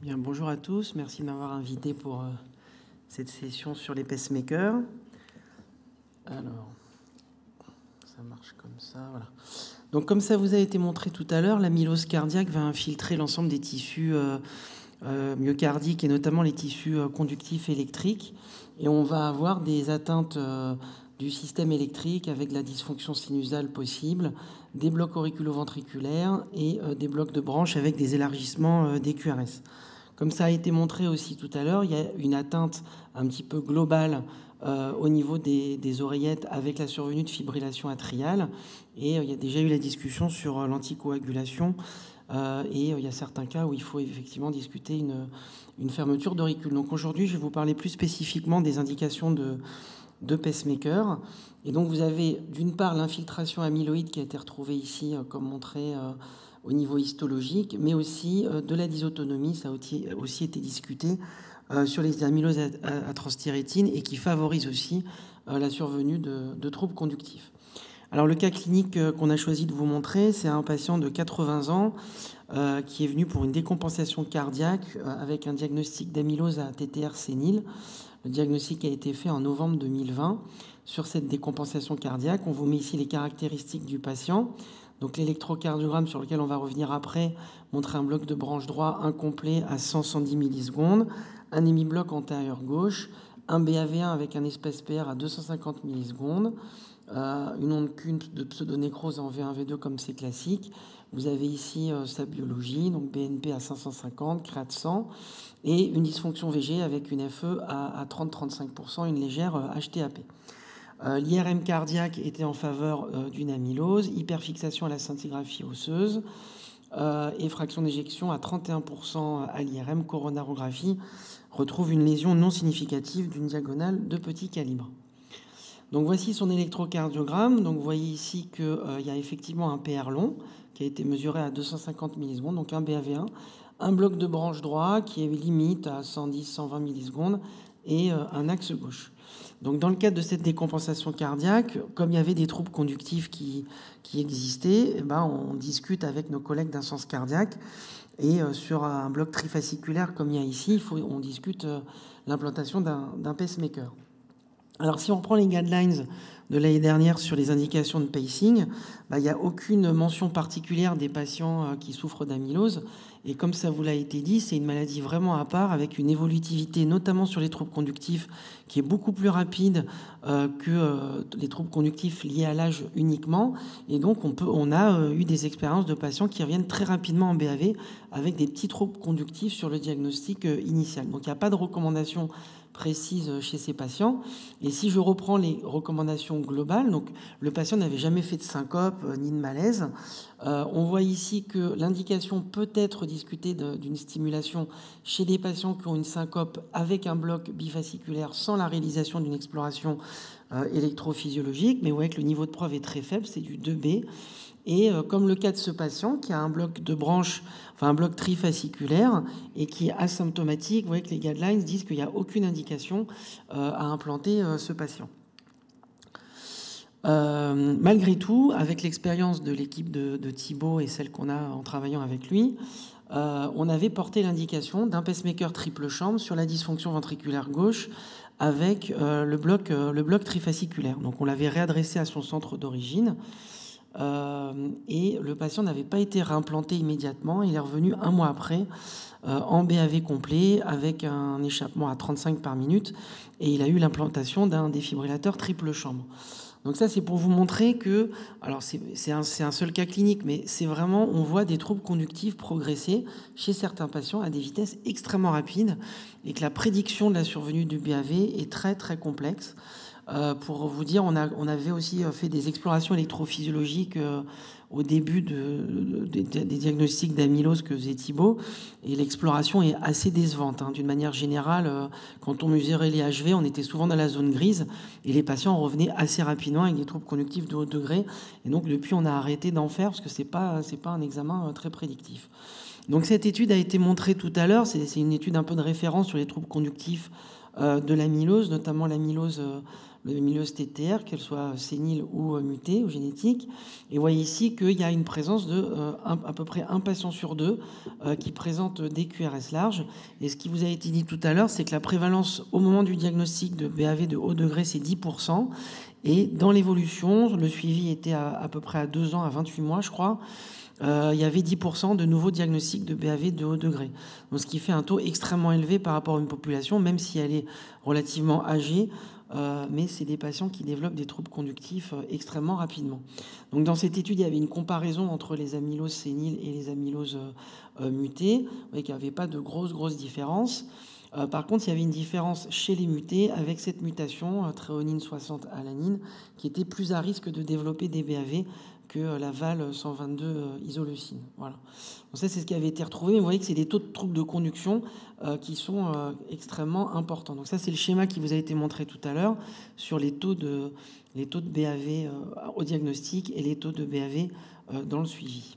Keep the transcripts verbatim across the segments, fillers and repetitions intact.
Bien, bonjour à tous. Merci de m'avoir invité pour euh, cette session sur les pacemakers. Alors, ça marche comme ça, voilà. Donc, comme ça vous a été montré tout à l'heure, l'amylose cardiaque va infiltrer l'ensemble des tissus euh, euh, myocardiques et notamment les tissus euh, conductifs électriques. Et on va avoir des atteintes euh, du système électrique avec la dysfonction sinusale possible, des blocs auriculo-ventriculaires et euh, des blocs de branches avec des élargissements euh, des Q R S. Comme ça a été montré aussi tout à l'heure, il y a une atteinte un petit peu globale euh, au niveau des, des oreillettes avec la survenue de fibrillation atriale. Et euh, il y a déjà eu la discussion sur euh, l'anticoagulation. Euh, et euh, il y a certains cas où il faut effectivement discuter une, une fermeture d'auricule. Donc aujourd'hui, je vais vous parler plus spécifiquement des indications de, de pacemaker. Et donc vous avez d'une part l'infiltration amyloïde qui a été retrouvée ici, euh, comme montré euh, au niveau histologique, mais aussi euh, de la dysautonomie, ça a aussi, aussi été discuté euh, sur les amyloses à, à transthyrétine et qui favorise aussi euh, la survenue de, de troubles conductifs. Alors le cas clinique euh, qu'on a choisi de vous montrer, c'est un patient de quatre-vingts ans euh, qui est venu pour une décompensation cardiaque euh, avec un diagnostic d'amylose à T T R sénile. Le diagnostic a été fait en novembre deux mille vingt sur cette décompensation cardiaque. On vous met ici les caractéristiques du patient. Donc l'électrocardiogramme sur lequel on va revenir après montre un bloc de branche droit incomplet à cent à cent dix millisecondes, un hémibloc antérieur gauche, un B A V un avec un espace P R à deux cent cinquante millisecondes, euh, une onde Kuhn de pseudonécrose en V un V deux comme c'est classique. Vous avez ici euh, sa biologie, donc B N P à cinq cent cinquante, créat cent, et une dysfonction V G avec une F E à, à trente à trente-cinq pour cent, une légère euh, H T A P. Euh, L'I R M cardiaque était en faveur euh, d'une amylose, hyperfixation à la scintigraphie osseuse euh, et fraction d'éjection à trente et un pour cent à l'I R M. Coronarographie retrouve une lésion non significative d'une diagonale de petit calibre. Donc voici son électrocardiogramme. Donc vous voyez ici qu'il euh, y a effectivement un P R long qui a été mesuré à deux cent cinquante millisecondes, donc un B A V un, un bloc de branche droit qui est limite à cent dix à cent vingt millisecondes et euh, un axe gauche. Donc, dans le cadre de cette décompensation cardiaque, comme il y avait des troubles conductifs qui, qui existaient, eh ben, on discute avec nos collègues d'un sens cardiaque. Et euh, sur un bloc trifasciculaire comme il y a ici, il faut, on discute euh, l'implantation d'un pacemaker. Alors, si on reprend les guidelines de l'année dernière sur les indications de pacing, bah, il n'y a aucune mention particulière des patients euh, qui souffrent d'amylose. Et comme ça vous l'a été dit, c'est une maladie vraiment à part avec une évolutivité, notamment sur les troubles conductifs, qui est beaucoup plus rapide euh, que euh, les troubles conductifs liés à l'âge uniquement. Et donc, on, peut, on a euh, eu des expériences de patients qui reviennent très rapidement en B A V avec des petits troubles conductifs sur le diagnostic euh, initial. Donc, il n'y a pas de recommandation précise chez ces patients. Et si je reprends les recommandations globales, donc le patient n'avait jamais fait de syncope euh, ni de malaise. Euh, on voit ici que l'indication peut être discutée d'une stimulation chez des patients qui ont une syncope avec un bloc bifasciculaire sans la réalisation d'une exploration euh, électrophysiologique. Mais vous voyez que le niveau de preuve est très faible, c'est du deux B. Et euh, comme le cas de ce patient qui a un bloc de branche, enfin un bloc trifasciculaire et qui est asymptomatique, vous voyez que les guidelines disent qu'il n'y a aucune indication euh, à implanter euh, ce patient. Euh, malgré tout, avec l'expérience de l'équipe de, de Thibaut et celle qu'on a en travaillant avec lui, euh, on avait porté l'indication d'un pacemaker triple chambre sur la dysfonction ventriculaire gauche avec euh, le, bloc, euh, le bloc trifasciculaire. Donc on l'avait réadressé à son centre d'origine. Euh, et le patient n'avait pas été réimplanté immédiatement. Il est revenu un mois après euh, en B A V complet avec un échappement à trente-cinq par minute et il a eu l'implantation d'un défibrillateur triple chambre. Donc ça, c'est pour vous montrer que, alors c'est un, un seul cas clinique, mais c'est vraiment, on voit des troubles conductifs progresser chez certains patients à des vitesses extrêmement rapides et que la prédiction de la survenue du B A V est très très complexe. Euh, pour vous dire, on, a, on avait aussi fait des explorations électrophysiologiques euh, au début de, de, de, des diagnostics d'amylose que faisait Thibaut, et l'exploration est assez décevante. Hein. D'une manière générale, euh, quand on mesurait les H V, on était souvent dans la zone grise, et les patients revenaient assez rapidement avec des troubles conductifs de haut degré, et donc depuis on a arrêté d'en faire, parce que c'est pas, c'est pas un examen euh, très prédictif. Donc cette étude a été montrée tout à l'heure, c'est une étude un peu de référence sur les troubles conductifs euh, de l'amylose, notamment l'amylose euh, l'amylose T T R, qu'elle soit sénile ou euh, mutée ou génétique. Et vous voyez ici qu'il y a une présence de euh, un, à peu près un patient sur deux euh, qui présente des Q R S larges. Et ce qui vous a été dit tout à l'heure, c'est que la prévalence au moment du diagnostic de B A V de haut degré, c'est dix pour cent. Et dans l'évolution, le suivi était à, à peu près à deux ans, à vingt-huit mois, je crois. Euh, il y avait dix pour cent de nouveaux diagnostics de B A V de haut degré. Donc, ce qui fait un taux extrêmement élevé par rapport à une population, même si elle est relativement âgée. Euh, mais c'est des patients qui développent des troubles conductifs euh, extrêmement rapidement. Donc dans cette étude, il y avait une comparaison entre les amyloses séniles et les amyloses euh, mutées. Vous voyez qu'il n'y avait pas de grosses, grosses différences. Euh, par contre, il y avait une différence chez les mutés avec cette mutation, euh, tréonine soixante alanine, qui était plus à risque de développer des B A V que euh, la V A L cent vingt-deux euh, isoleucine. Voilà. Donc ça, c'est ce qui avait été retrouvé. Mais vous voyez que c'est des taux de troubles de conduction euh, qui sont euh, extrêmement importants. Donc ça, c'est le schéma qui vous a été montré tout à l'heure sur les taux de, les taux de B A V euh, au diagnostic et les taux de B A V euh, dans le suivi.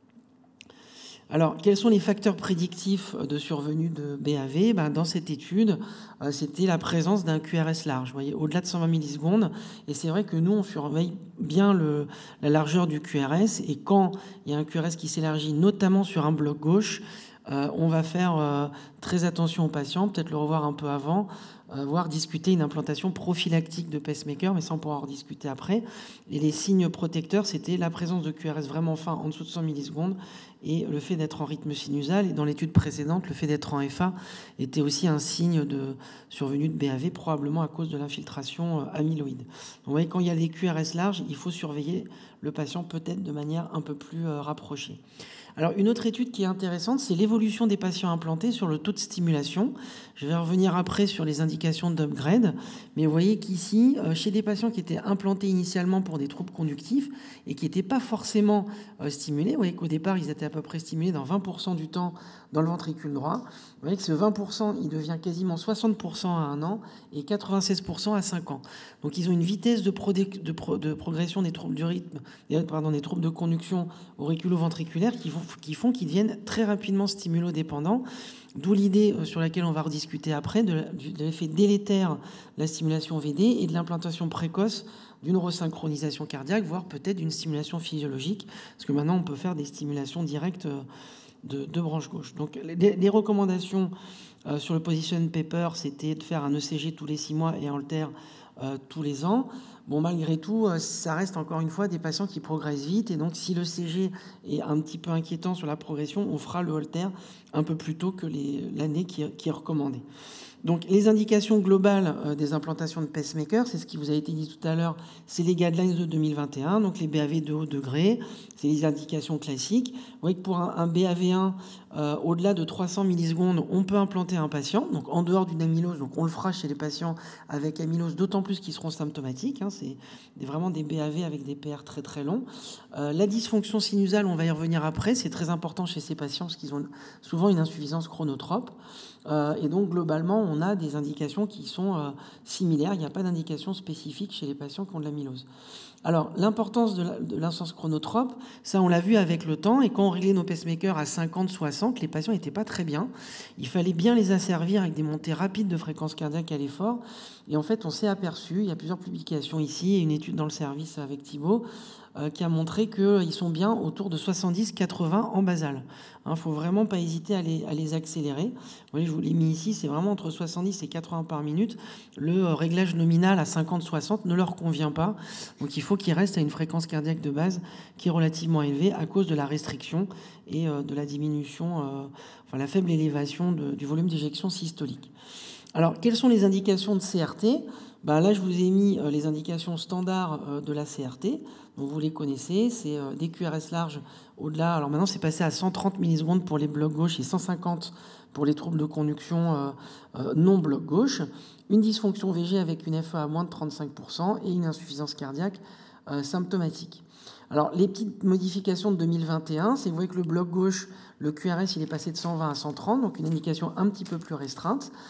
Alors, quels sont les facteurs prédictifs de survenue de B A V? Ben, dans cette étude, euh, c'était la présence d'un Q R S large, vous voyez, au-delà de cent vingt millisecondes. Et c'est vrai que nous, on surveille bien le, la largeur du Q R S. Et quand il y a un Q R S qui s'élargit, notamment sur un bloc gauche, euh, on va faire euh, très attention aux patients, peut-être le revoir un peu avant, euh, voire discuter une implantation prophylactique de pacemaker, mais ça on pourra en rediscuter après. Et les signes protecteurs, c'était la présence de Q R S vraiment fin en dessous de cent millisecondes et le fait d'être en rythme sinusal. Et dans l'étude précédente, le fait d'être en F A était aussi un signe de survenue de B A V, probablement à cause de l'infiltration amyloïde. Donc vous voyez, quand il y a des Q R S larges, il faut surveiller le patient peut-être de manière un peu plus euh, rapprochée. Alors, une autre étude qui est intéressante, c'est l'évolution des patients implantés sur le taux de stimulation. Je vais revenir après sur les indications d'upgrade. Mais vous voyez qu'ici, chez des patients qui étaient implantés initialement pour des troubles conductifs et qui n'étaient pas forcément stimulés, vous voyez qu'au départ, ils étaient à peu près stimulés dans vingt pour cent du temps dans le ventricule droit. Vous voyez que ce vingt pour cent, il devient quasiment soixante pour cent à un an et quatre-vingt-seize pour cent à cinq ans. Donc, ils ont une vitesse de, pro de, pro de progression des troubles du rythme, pardon, des troubles de conduction auriculo-ventriculaires qui font qui font qu'ils deviennent très rapidement stimulodépendants, d'où l'idée sur laquelle on va rediscuter après de, de l'effet délétère de la stimulation V D et de l'implantation précoce d'une resynchronisation cardiaque, voire peut-être d'une stimulation physiologique, parce que maintenant on peut faire des stimulations directes de, de branche gauche. Donc les, les recommandations euh, sur le position paper, c'était de faire un E C G tous les six mois et un Holter euh, tous les ans. Bon, malgré tout, ça reste encore une fois des patients qui progressent vite. Et donc, si le C G est un petit peu inquiétant sur la progression, on fera le Holter un peu plus tôt que l'année qui, qui est recommandée. Donc, les indications globales euh, des implantations de pacemaker, c'est ce qui vous a été dit tout à l'heure, c'est les guidelines de deux mille vingt et un, donc les B A V de haut degré, c'est les indications classiques. Vous voyez que pour un, un B A V un, euh, au-delà de trois cents millisecondes, on peut implanter un patient, donc en dehors d'une amylose, donc on le fera chez les patients avec amylose, d'autant plus qu'ils seront symptomatiques, hein, c'est vraiment des B A V avec des P R très très longs. Euh, la dysfonction sinusale, on va y revenir après, c'est très important chez ces patients parce qu'ils ont souvent une insuffisance chronotrope. Euh, et donc, globalement, on a des indications qui sont euh, similaires. Il n'y a pas d'indication spécifique chez les patients qui ont de l'amylose. Alors, l'importance de l'insuffisance chronotrope, ça, on l'a vu avec le temps. Et quand on réglait nos pacemakers à cinquante, soixante, les patients n'étaient pas très bien. Il fallait bien les asservir avec des montées rapides de fréquence cardiaque à l'effort. Et en fait, on s'est aperçu, il y a plusieurs publications ici et une étude dans le service avec Thibaut, Euh, qui a montré qu'ils sont bien autour de soixante-dix à quatre-vingts en basal. Il ne faut vraiment pas hésiter à les, à les accélérer. Vous voyez, je vous l'ai mis ici, c'est vraiment entre soixante-dix et quatre-vingts par minute. Le euh, réglage nominal à cinquante à soixante ne leur convient pas. Donc il faut qu'ils restent à une fréquence cardiaque de base qui est relativement élevée à cause de la restriction et euh, de la diminution, euh, enfin la faible élévation de, du volume d'éjection systolique. Alors, quelles sont les indications de C R T ? Ben là, je vous ai mis euh, les indications standards euh, de la C R T. Donc, vous les connaissez. C'est euh, des Q R S larges au-delà. Alors maintenant, c'est passé à cent trente millisecondes pour les blocs gauche et cent cinquante pour les troubles de conduction euh, euh, non bloc gauche. Une dysfonction V G avec une F E à moins de trente-cinq pour cent et une insuffisance cardiaque euh, symptomatique. Alors, les petites modifications de deux mille vingt et un, c'est vous voyez que le bloc gauche, le Q R S, il est passé de cent vingt à cent trente, donc une indication un petit peu plus restreinte.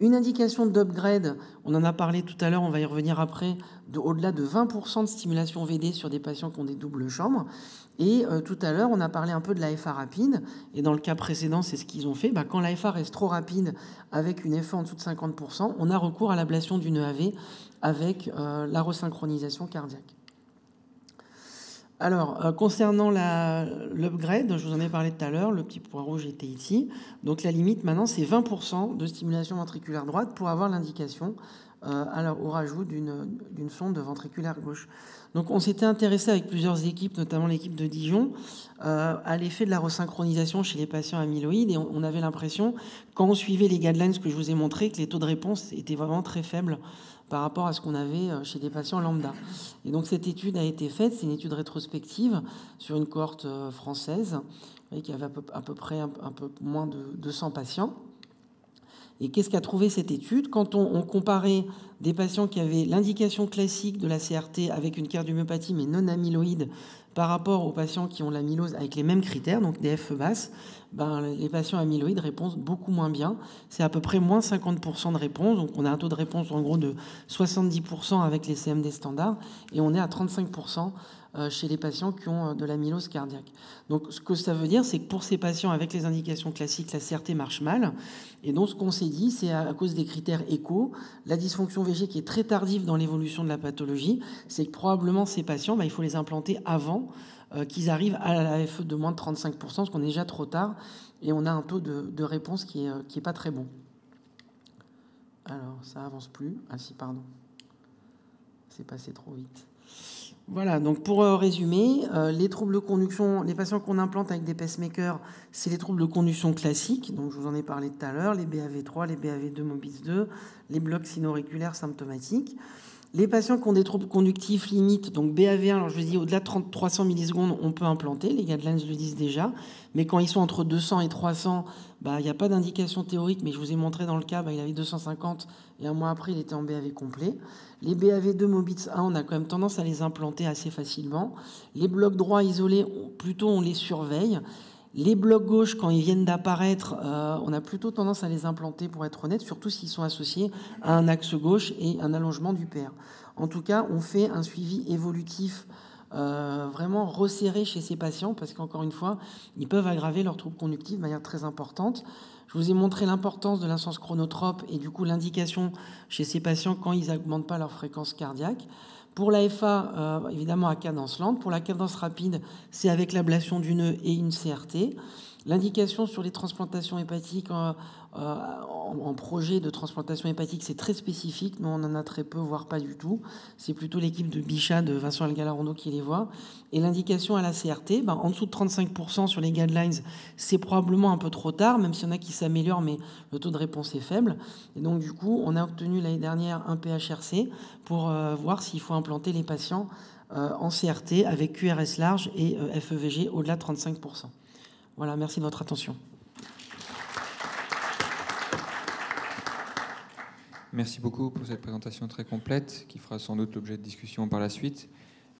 Une indication d'upgrade, on en a parlé tout à l'heure, on va y revenir après, de, au-delà de vingt pour cent de stimulation V D sur des patients qui ont des doubles chambres. Et euh, tout à l'heure, on a parlé un peu de l'A F A rapide. Et dans le cas précédent, c'est ce qu'ils ont fait. Bah, quand l'A F A reste trop rapide, avec une F A en dessous de cinquante pour cent, on a recours à l'ablation d'une E A V avec euh, la resynchronisation cardiaque. Alors, euh, concernant l'upgrade, je vous en ai parlé tout à l'heure, le petit point rouge était ici. Donc la limite maintenant, c'est vingt pour cent de stimulation ventriculaire droite pour avoir l'indication euh, alors, au rajout d'une sonde ventriculaire gauche. Donc on s'était intéressé avec plusieurs équipes, notamment l'équipe de Dijon, euh, à l'effet de la resynchronisation chez les patients amyloïdes. Et on, on avait l'impression, quand on suivait les guidelines que je vous ai montrés, que les taux de réponse étaient vraiment très faibles par rapport à ce qu'on avait chez des patients lambda. Et donc cette étude a été faite, c'est une étude rétrospective sur une cohorte française qui avait à peu, à peu près un, un peu moins de deux cents patients. Et qu'est-ce qu'a trouvé cette étude? Quand on, on comparait des patients qui avaient l'indication classique de la C R T avec une cardiomyopathie mais non amyloïde par rapport aux patients qui ont l'amylose avec les mêmes critères, donc des F basses, ben, les patients amyloïdes répondent beaucoup moins bien. C'est à peu près moins cinquante pour cent de réponse. Donc on a un taux de réponse en gros de soixante-dix pour cent avec les C M D standards et on est à trente-cinq pour cent chez les patients qui ont de l'amylose cardiaque. Donc ce que ça veut dire, c'est que pour ces patients avec les indications classiques, la C R T marche mal. Et donc ce qu'on s'est dit, c'est à cause des critères écho, la dysfonction V G qui est très tardive dans l'évolution de la pathologie, c'est que probablement ces patients, ben, il faut les implanter avant euh, qu'ils arrivent à la F E de moins de trente-cinq pour cent, parce qu'on est déjà trop tard, et on a un taux de, de réponse qui est, euh, qui est pas très bon. Alors, ça avance plus. Ah si, pardon. C'est passé trop vite. Voilà, donc pour euh, résumer, euh, les troubles de conduction, les patients qu'on implante avec des pacemakers, c'est les troubles de conduction classiques, donc je vous en ai parlé tout à l'heure, les B A V trois, les B A V deux, MOBIS deux, les blocs sino-auriculaires symptomatiques. Les patients qui ont des troubles conductifs limites, donc B A V un, alors je vous dis au-delà de trois cents millisecondes, on peut implanter, les guidelines le disent déjà, mais quand ils sont entre deux cents et trois cents, bah, il n'y a pas d'indication théorique, mais je vous ai montré dans le cas, bah, il avait deux cent cinquante et un mois après, il était en B A V complet. Les B A V deux MOBIS un, on a quand même tendance à les implanter assez facilement. Les blocs droits isolés, plutôt on les surveille. Les blocs gauches, quand ils viennent d'apparaître, euh, on a plutôt tendance à les implanter, pour être honnête, surtout s'ils sont associés à un axe gauche et un allongement du P R. En tout cas, on fait un suivi évolutif euh, vraiment resserré chez ces patients, parce qu'encore une fois, ils peuvent aggraver leurs troubles conductifs de manière très importante. Je vous ai montré l'importance de l'insuffisance chronotrope et du coup l'indication chez ces patients quand ils n'augmentent pas leur fréquence cardiaque. Pour l'A F A, euh, évidemment à cadence lente. Pour la cadence rapide, c'est avec l'ablation du nœud et une C R T. L'indication sur les transplantations hépatiques euh, euh, en, en projet de transplantation hépatique, c'est très spécifique. Nous, on en a très peu, voire pas du tout. C'est plutôt l'équipe de Bichat, de Vincent Algalarondo qui les voit. Et l'indication à la C R T, ben, en dessous de trente-cinq pour cent sur les guidelines, c'est probablement un peu trop tard, même s'il y en a qui s'améliorent, mais le taux de réponse est faible. Et donc, du coup, on a obtenu l'année dernière un P H R C pour euh, voir s'il faut implanter les patients euh, en C R T avec Q R S large et euh, F E V G au-delà de trente-cinq pour cent. Voilà, merci de votre attention. Merci beaucoup pour cette présentation très complète qui fera sans doute l'objet de discussion par la suite.